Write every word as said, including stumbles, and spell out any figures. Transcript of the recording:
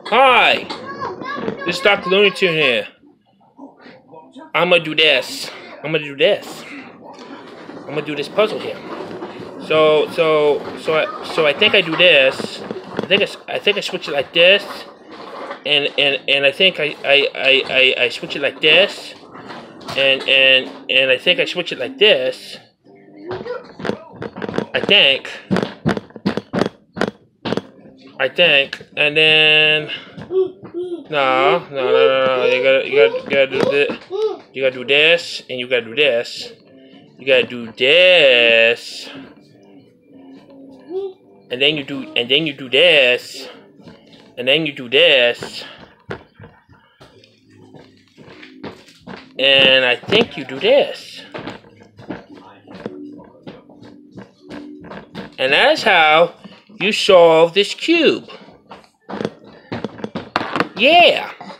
Hi, this is Doctor Looney Tune here. I'm gonna do this. I'm gonna do this. I'm gonna do this puzzle here. So, so, so, I, so I think I do this. I think I, I think I switch it like this, and and and I think I I I I, I switch it like this, and and and I think I switch it like this. I think. I think, and then no, no, no, no, no. You gotta, you gotta, you gotta do this. You gotta do this, and you gotta do this. You gotta do this, and then you do, and then you do this, and then you do this, and I think you do this, and that is how you solve this cube. Yeah.